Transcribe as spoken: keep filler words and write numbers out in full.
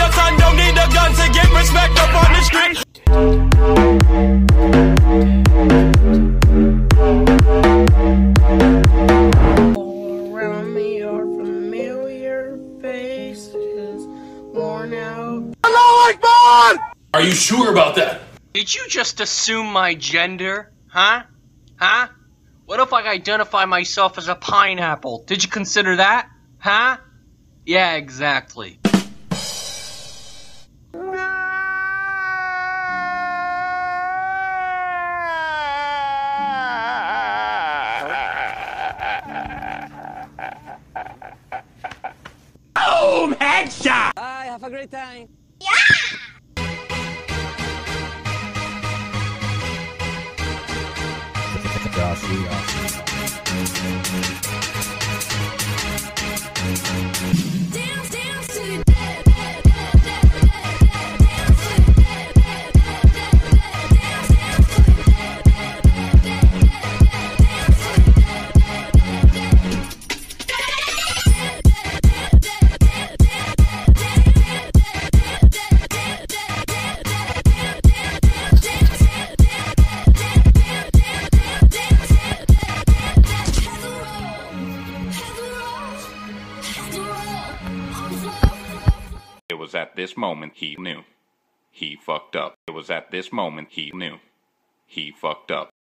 your son don't need a gun to get respect up on the street. All around me are familiar faces, worn out. Allahu Akbar! Are you sure about that? Did you just assume my gender? Huh? Huh? What if I identify myself as a pineapple? Did you consider that? Huh? Yeah, exactly. Boom! Headshot! Bye, have a great time. Dance, dance to the It was at this moment he knew. He fucked up. It was at this moment he knew. He fucked up.